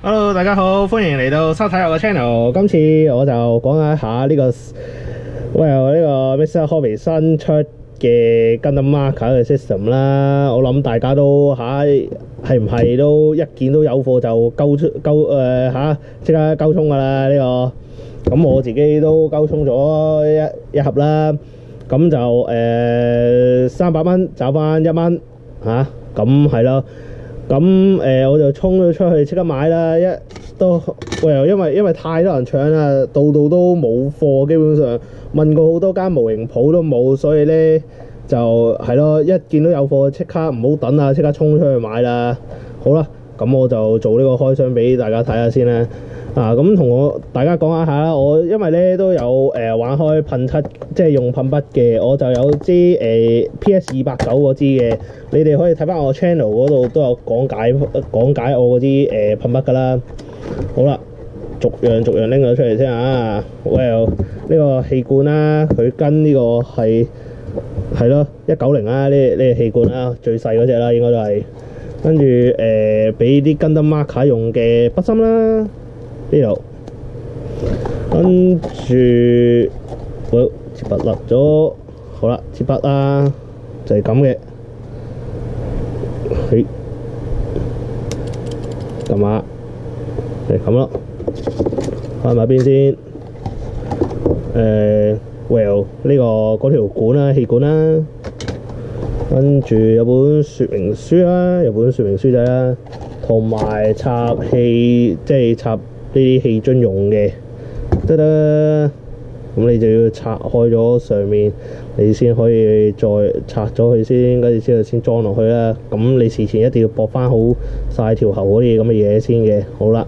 Hello， 大家好，歡迎嚟到收睇我嘅 channel。今次我就講一下呢個Mr. Hobby 新出嘅 Gundam Marker 嘅 system 啦。我諗大家都係唔係都一見到有貨就即刻溝衝㗎啦呢個。咁我自己都溝衝咗一盒啦。咁就300蚊找翻1蚊嚇，咁係咯。咁我就衝咗出去即刻買啦，因為太多人搶啦，度度都冇貨，基本上問過好多間模型鋪都冇，所以咧就係咯，一見到有貨即刻唔好等啦，即刻衝出去買啦。好啦，咁我就做呢個開箱俾大家睇下先啦。咁同大家講一下啦，我因為咧都有玩開噴漆，即係用噴筆嘅，我就有支PS290嗰支嘅，你哋可以睇翻我 channel 嗰度都有講解我嗰支噴筆噶啦。好啦，逐樣拎咗出嚟先啊。呢個氣罐啦，佢跟呢個係咯190啦，呢個氣罐啦，最細嗰隻啦，應該都係。跟住俾啲 Gundam Marker 用嘅筆芯啦。呢度，跟住支筆甩咗，好啦，支筆啦，就係咁嘅，撳下，係咁咯，開埋邊先，呢個嗰條管啦，氣管啦，跟住有本說明書啦，仔啦，同埋插氣，即係插呢啲氣樽用嘅，咁你就要拆開咗上面，你先可以再拆咗佢先，跟住之後先裝落去啦。咁你事前一定要駁翻好晒條喉嗰啲咁嘅嘢先嘅。好啦，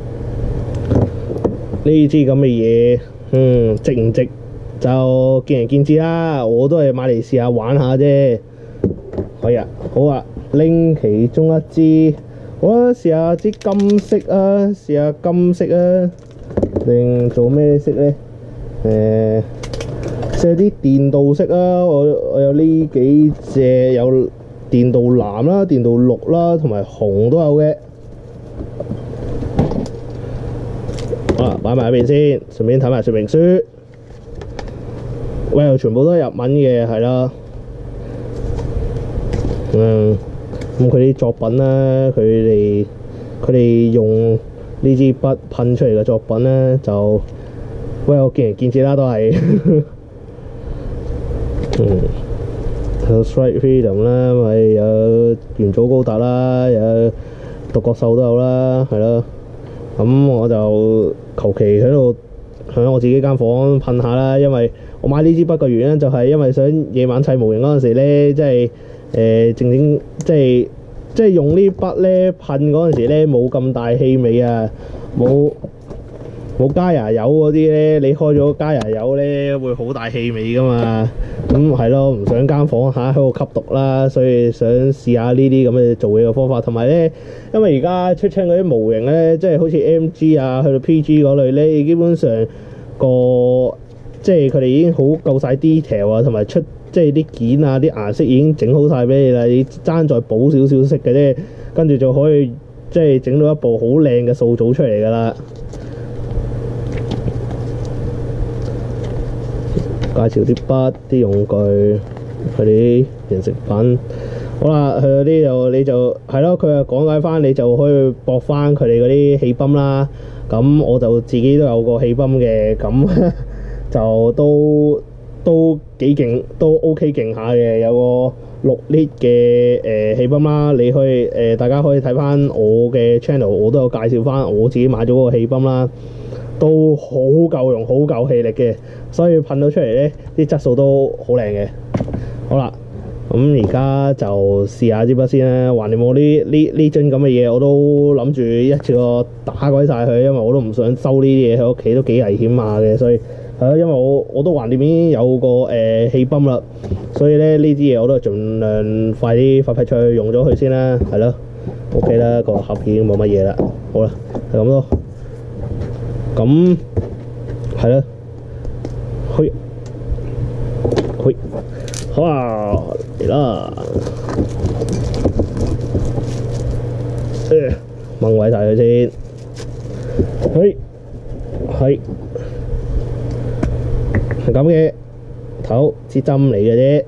呢支咁嘅嘢，值唔值就見仁見智啦。我都係買嚟試下玩下啫。係啊，好啊，拎其中一支。好啦，試下支金色啊，定做咩色呢？試下啲電鍍色啊，我有呢幾隻，有電鍍藍啦、電鍍綠啦，同埋紅都有嘅。好啦，擺埋一邊先，順便睇埋說明書。全部都係日文嘅，係啦。咁佢啲作品咧，佢哋用呢支筆噴出嚟嘅作品咧，就我見仁見智啦，都係有 Strike Freedom 啦，咪有元祖高達啦，有獨角獸都有啦，係咯。咁我就求其喺我自己間房噴下啦，因為我買呢支筆嘅原因就係因為想夜晚砌模型嗰陣時咧，即係靜即係用呢筆咧噴嗰陣時咧冇咁大氣味啊，冇加牙油嗰啲咧，你開咗加牙油咧會好大氣味噶嘛。咁係咯，唔想間房喺度吸毒啦，所以想試下呢啲咁嘅做嘢嘅方法。同埋咧，因為而家出親嗰啲模型咧，即係好似 MG 啊，去到 PG 嗰類咧，基本上即係佢哋已經好夠晒 detail 啊，同埋即係啲件啊、啲顏色已經整好晒俾你啦，你爭再補少少色嘅啫，跟住就可以即係整到一部好靚嘅素組出嚟噶啦。介紹啲筆、啲用具、佢啲形成品。好啦，去到呢度你就係咯，佢又講解翻，你就可以駁翻佢哋嗰啲氣泵啦。咁我就自己都有個氣泵嘅，咁就都幾勁，都 OK 勁下嘅，有個6 lit 嘅氣泵啦。你可以大家可以睇翻我嘅 channel， 我都有介紹翻我自己買咗嗰個氣泵啦，都好夠用，好夠氣力嘅，所以噴到出嚟咧啲質素都好靚嘅。好啦，咁而家就試下支筆先啦。橫掂我呢樽咁嘅嘢，我都諗住一次過打鬼晒佢，因為我都唔想收呢啲嘢喺屋企，都幾危險下嘅，所以係咯，因為我都橫掂已經有個氣泵啦，所以咧呢支嘢我都盡量快啲發揮出去用咗佢先啦，係咯 ，OK 啦，個盒已經冇乜嘢啦，好啦，係咁咯，咁係咯，好啊，嚟啦，掹位晒佢先。 係咁嘅頭支針嚟嘅啫。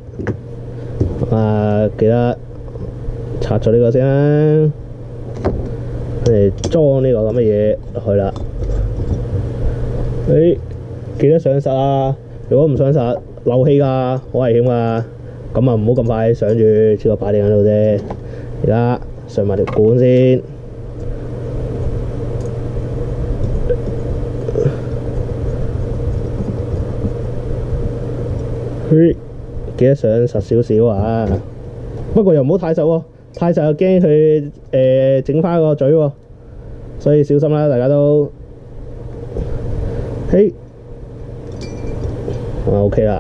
記得拆咗呢個先啦，嚟裝呢個咁嘅嘢落去啦。記得上實啊！如果唔上實，漏氣㗎，好危險㗎。咁啊，唔好咁快上住，只個擺定喺度啫。而家上埋條管先。記得上實少少啊！不過又唔好太實喎，太實又驚佢整翻個嘴喎，所以小心啦，大家都。OK 啦。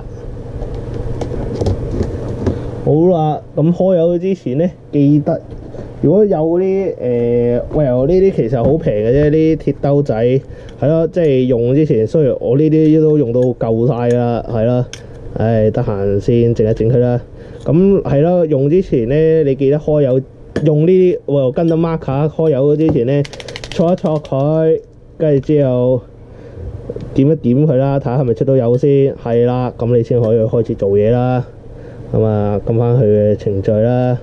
好啦，咁開油之前呢，記得如果有啲喂油呢啲其實好平嘅啫，啲鐵兜仔係咯，即係用之前，雖然我呢啲都用到夠晒啦，係啦。得閒先整一整佢啦。咁係咯，用之前呢，你記得開油，用呢啲喂跟到 marker 開油之前呢，搓一搓佢，跟住之後點一點佢啦，睇下係咪出到油先。係啦，咁你先可以開始做嘢啦。咁啊，跟翻佢嘅程序啦。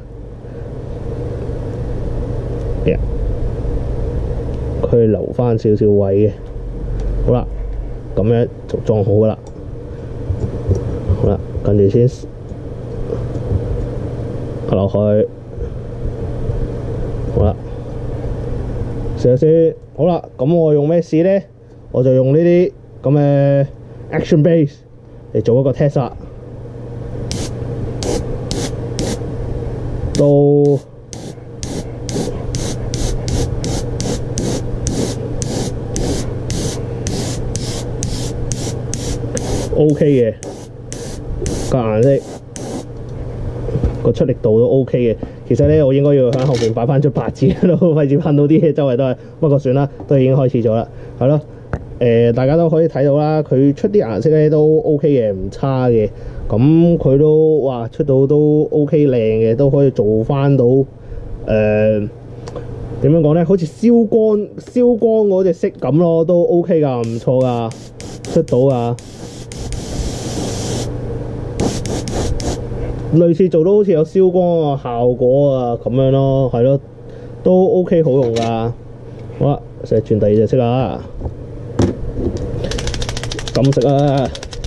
佢留翻少少位嘅。好啦，咁樣就裝好噶啦。好啦，跟住先落去。好啦，試下先。好啦，咁我用咩試呢？我就用呢啲咁嘅 action base 嚟做一個 test 啦。都OK 嘅，個顏色個出力度都 OK 嘅。其實咧，我應該要喺後面擺翻出白紙咯，費事噴到啲嘢周圍都係。不過算啦，都已經開始咗啦，係咯。大家都可以睇到啦，佢出啲顏色咧都 OK 嘅，唔差嘅。咁佢都哇出到都 OK 靚嘅，都可以做翻到點樣講咧？好似燒光嗰隻色咁咯，都 OK 噶，唔錯噶，出到噶。類似做到好似有燒光嘅效果啊咁樣咯，係咯，都 OK 好用噶。好啦，成日轉第二隻色啊，金色啊，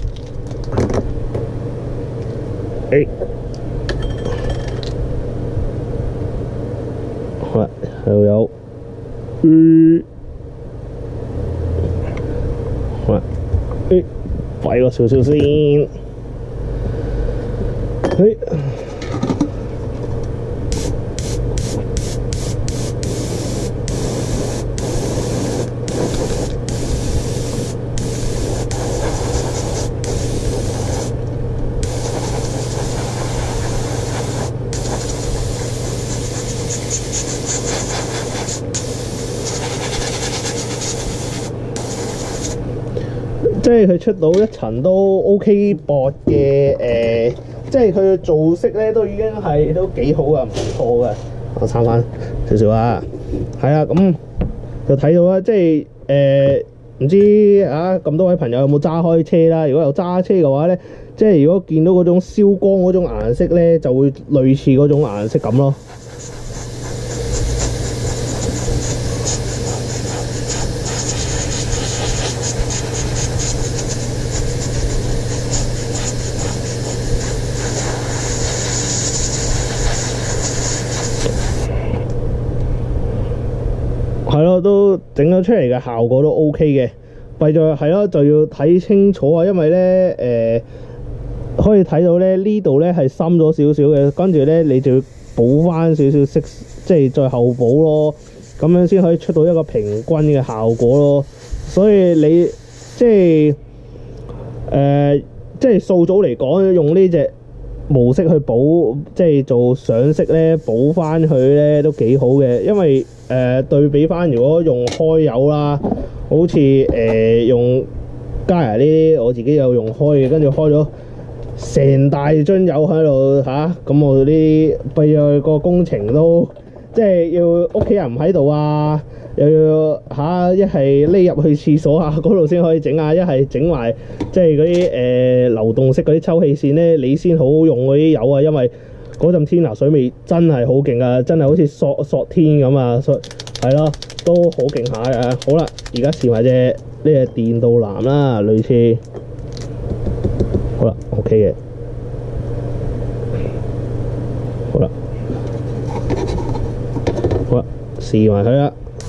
好啦，又有，好啦，快個少少先。即係佢出到一層都 OK 薄嘅，即係佢嘅造色咧都已經係都幾好噶，唔錯噶。我撐翻少少啊，係啦，咁就睇到啦，即係唔知啊咁多位朋友有冇揸開車啦？如果有揸車嘅話咧，即係如果見到嗰種燒光嗰種顏色咧，就會類似嗰種顏色咁咯。係咯，都整咗出嚟嘅效果都 OK 嘅，弊在係咯就要睇清楚啊，因為咧可以睇到咧呢度咧係深咗少少嘅，跟住咧你就要補翻少少色，即係再後補咯，咁樣先可以出到一個平均嘅效果咯。所以你即係數組嚟講，用呢隻模式去補，即係做上色咧，補翻佢咧都幾好嘅，因為對比翻如果用開油啦，好似用加牙呢啲，我自己有用開嘅，跟住開咗成大樽油喺度嚇，咁我呢啲費個工程都即係要屋企人唔喺度啊，又要一係匿入去廁所啊嗰度先可以整啊，一係整埋即係嗰啲流動式嗰啲抽氣扇咧，你先好用嗰啲油啊，因為嗰陣天拿水味真係好勁啊，真係好似索天咁啊，係咯，都好勁下嘅。好啦，而家試埋呢隻電鍍藍啦，類似，好啦 ，OK 嘅，好啦，試埋佢啦。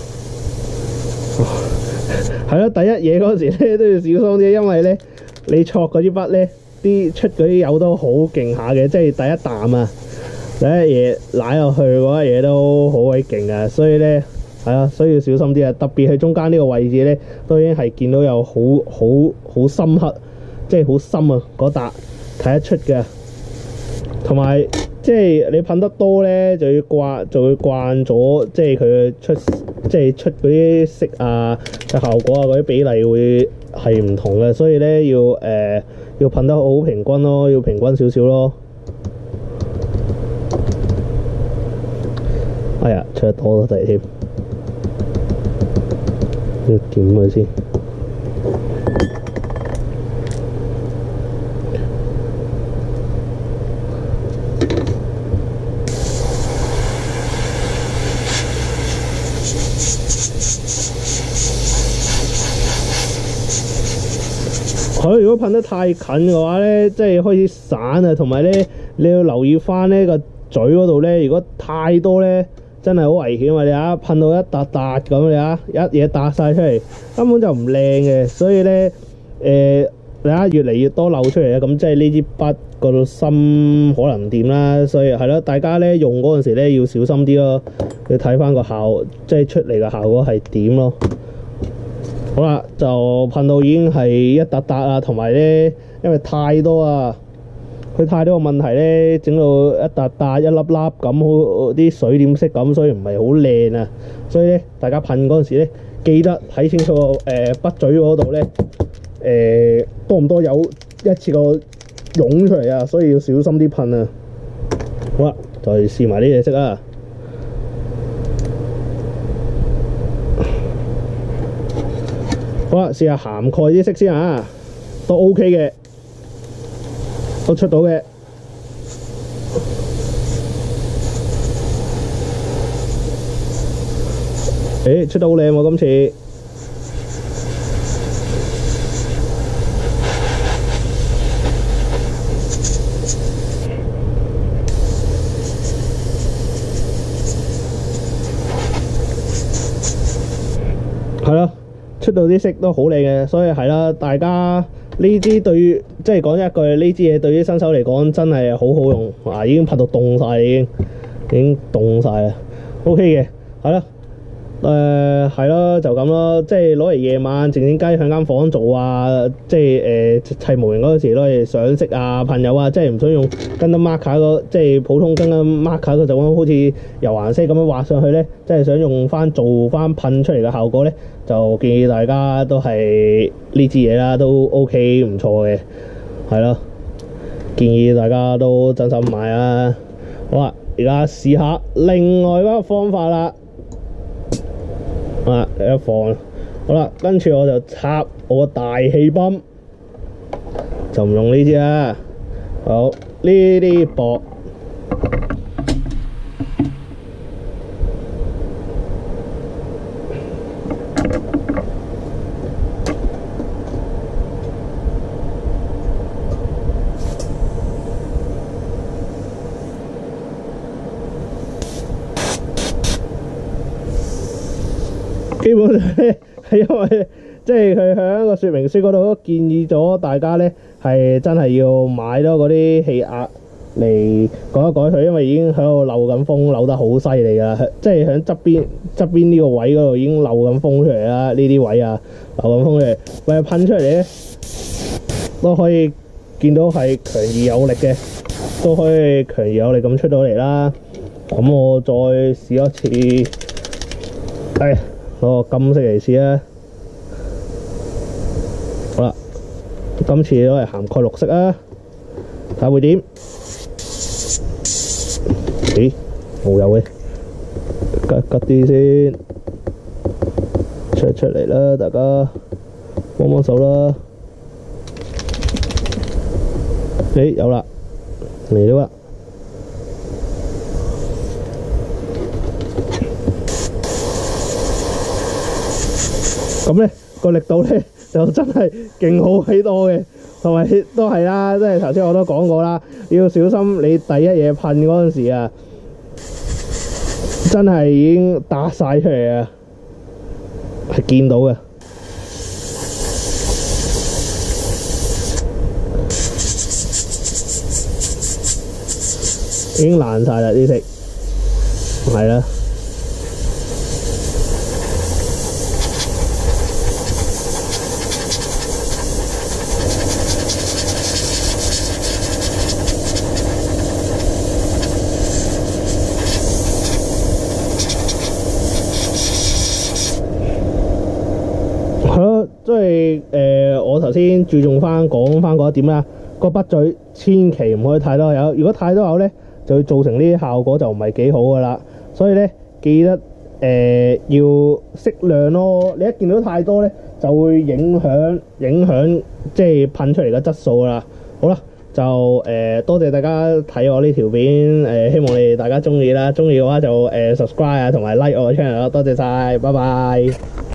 係咯，第一嘢嗰時咧都要小心啲，因為咧你戳嗰支筆咧，出嗰啲油都好勁下嘅，即係第一啖啊，第一嘢舐落去嗰嘢都好鬼勁啊，所以咧係啊，需要小心啲啊，特別係中間呢個位置咧，都已經係見到有好深刻，即係好深啊嗰笪睇得出嘅，同埋即係你噴得多咧，就會慣咗，即係佢出嗰啲色啊嘅效果啊，嗰啲比例會係唔同嘅，所以咧要噴得好平均咯，要平均少少咯。哎呀，出得多咗添，要點佢先？佢如果噴得太近嘅話咧，即係開始散啊，同埋咧你要留意翻呢個嘴嗰度咧，如果太多咧，真係好危險啊！你啊噴到一笪笪咁，你啊一嘢笪晒出嚟，根本就唔靚嘅。所以咧你啊越嚟越多漏出嚟啊，咁即係呢支筆個芯可能唔掂啦。所以係咯，大家咧用嗰陣時咧要小心啲咯，要睇翻個即係出嚟嘅效果係點咯。好啦，就噴到已經係一笪笪啊，同埋咧，因為太多啊，佢太多個問題咧，整到一笪笪一粒粒咁，好啲水點色咁，所以唔係好靚啊。所以咧，大家噴嗰陣時咧，記得睇清楚個筆嘴嗰度咧，多唔多油一次過湧出嚟啊，所以要小心啲噴啊。好啦，再試埋呢隻色啊。好啦，試下涵蓋啲色先啊，都 OK 嘅，都出到嘅。出得好靚喎，今次。係咯。出到啲色都好靚嘅，所以係啦，大家呢支對於即係講一句，呢支嘢對於新手嚟講真係好好用啊！已經噴到凍晒，已經凍晒啦。OK 嘅，係啦，係咯，就咁咯，即係攞嚟夜晚靜靜雞喺間房做啊，即係砌模型嗰陣時攞嚟上色啊、噴油啊，即係唔想用跟得 marker 即係普通跟得 marker 嗰種好似油顏色咁樣畫上去咧，即係想用翻做翻噴出嚟嘅效果咧，就建議大家都係呢支嘢啦，都 OK 唔錯嘅，係咯，建議大家都真心買啊！好啦，而家試下另外嗰個方法啦。一放好啦，跟住我就插我個大氣泵，就唔用呢支啦。好，呢啲薄，基本上咧係因為即係佢喺個說明書嗰度都建議咗大家咧係真係要買多嗰啲氣壓嚟改一改佢，因為已經喺度漏緊風，漏得好犀利噶，即係喺側邊呢個位嗰度已經漏緊風出嚟啦，呢啲位啊漏緊風出嚟，喂噴出嚟咧都可以見到係強而有力嘅，都可以強而有力咁出到嚟啦。咁我再試一次，攞個金色嚟試啦。好啦，今次攞嚟涵蓋綠色啊，睇下會點？咦，冇有嘅。 吉啲先，出嚟啦，大家幫幫手啦。有啦，嚟咗啦。咁咧個力度咧就真係勁好喺多嘅，同埋都係啦，即係頭先我都講過啦，要小心你第一嘢噴嗰陣時啊，真係已經打晒出嚟啊，係見到嘅。已經爛晒啦啲色，係啦。係咯，即係我頭先注重講翻嗰一點啦，個筆嘴千祈唔可以太多油，如果太多油咧，就會造成呢啲效果就唔係幾好噶啦。所以咧記得要適量咯。你一見到太多咧，就會影響即係噴出嚟嘅質素啦。好啦，就多謝大家睇我呢條片，希望你哋大家中意啦。中意嘅話就subscribe 啊，同埋 like 我嘅 channel 啦。多謝晒，拜拜。